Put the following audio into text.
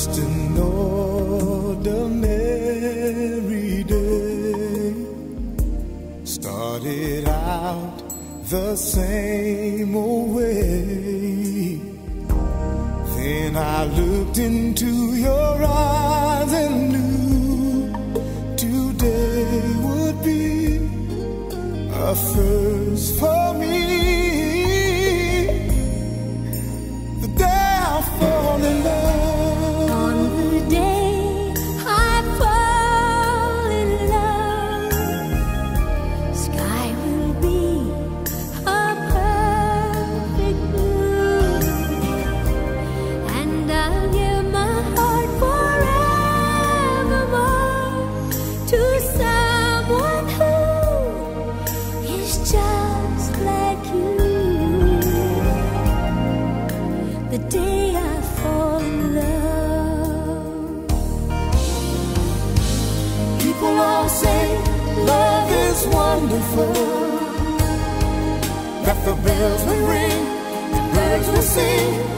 Just an ordinary day. Started out the same old way. Then I looked into your eyes and knew today would be a first for me. The day I fall in love. On the day I fall in love, sky will be a perfect blue, and I'll give my heart forevermore to someone who is just like you. The day I fall in love. People all say love is wonderful, that the bells will ring, the birds will sing,